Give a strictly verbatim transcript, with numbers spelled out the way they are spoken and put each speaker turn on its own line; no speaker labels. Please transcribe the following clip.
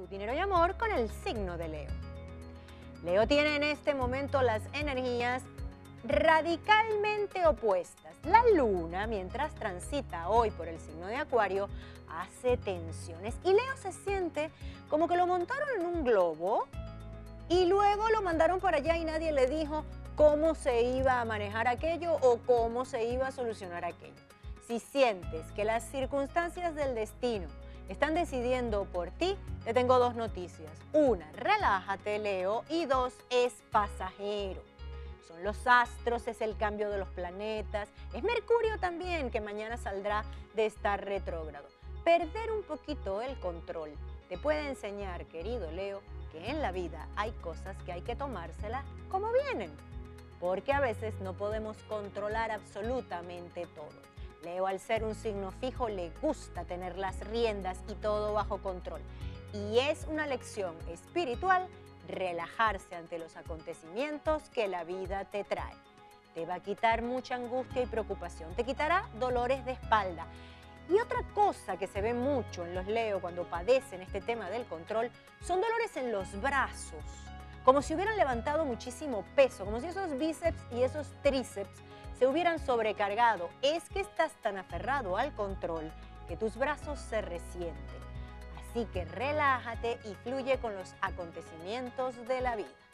dinero y amor con el signo de Leo. Leo tiene en este momento las energías radicalmente opuestas. La luna, mientras transita hoy por el signo de Acuario, hace tensiones y Leo se siente como que lo montaron en un globo y luego lo mandaron para allá y nadie le dijo cómo se iba a manejar aquello o cómo se iba a solucionar aquello. Si sientes que las circunstancias del destino están decidiendo por ti, te tengo dos noticias. Una, relájate, Leo, y dos, es pasajero. Son los astros, es el cambio de los planetas, es Mercurio también, que mañana saldrá de estar retrógrado. Perder un poquito el control te puede enseñar, querido Leo, que en la vida hay cosas que hay que tomárselas como vienen, porque a veces no podemos controlar absolutamente todo. Leo, al ser un signo fijo, le gusta tener las riendas y todo bajo control. Y es una lección espiritual relajarse ante los acontecimientos que la vida te trae. Te va a quitar mucha angustia y preocupación, te quitará dolores de espalda. Y otra cosa que se ve mucho en los Leo cuando padecen este tema del control son dolores en los brazos, como si hubieran levantado muchísimo peso, como si esos bíceps y esos tríceps se hubieran sobrecargado. Es que estás tan aferrado al control que tus brazos se resienten. Así que relájate y fluye con los acontecimientos de la vida.